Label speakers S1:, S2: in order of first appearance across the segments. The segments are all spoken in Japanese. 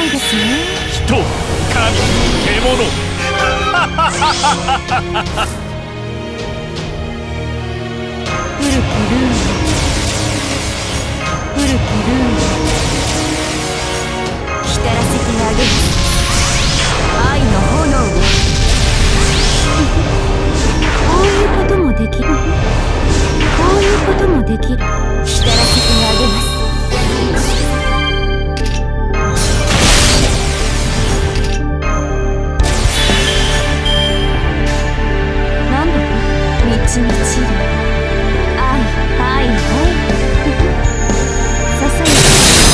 S1: ないですね。
S2: 人、神、獣
S1: 古きルール、古きルール、光らせてあげる。愛の炎でこういうこともできる。こういうこともできる。光らせてあげます。なんだか満ち満ちる愛、愛、愛。ささやか。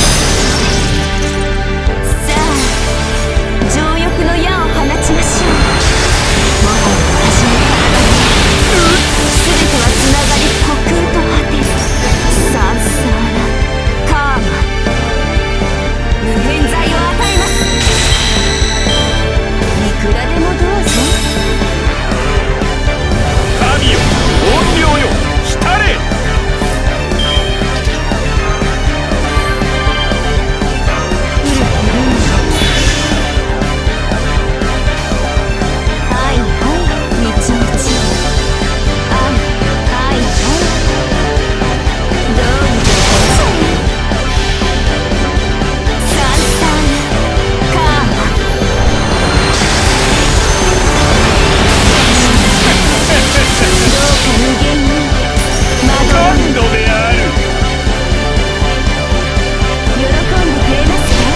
S1: さあ情欲の矢を放ちましょう。もはや私の体に全てはつながり虚空と果てる。サンサーラカーマ、無限罪を与えます。いくらでもどうぞ。
S2: 神よ、怨霊よ、浸れ。
S1: はいはいみちみち。はいはいはいどうにかこっちゃえ。サンサーラカーマ。どうか無限に惑わぬ。
S2: 今度である。
S1: 喜んでくれますか。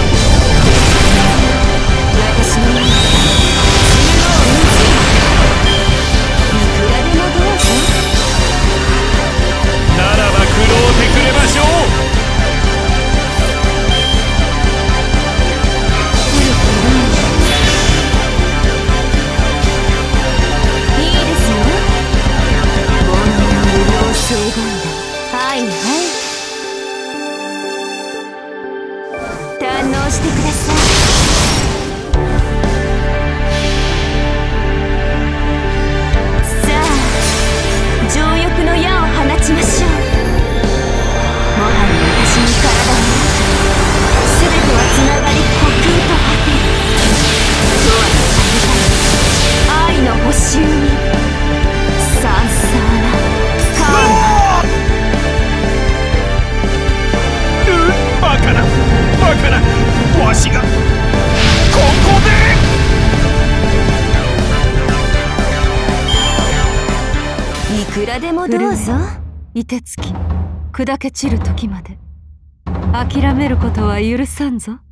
S1: 私の前から中央無尽。いくらでもどうぞ。
S2: ならば食ろうてくれましょう。
S1: いいですよ。煩悩の無料聖言だ。はいはい堪能してください。さあ情欲の矢を放ちましょう。もはや私の体に全てはつながり虚空と果てる。とはされた愛の補修に。サンサーラカーマ。
S2: バカな、バカな、わしがここで。
S1: いくらでもどうぞ。凍てつき砕け散る時まで諦めることは許さんぞ。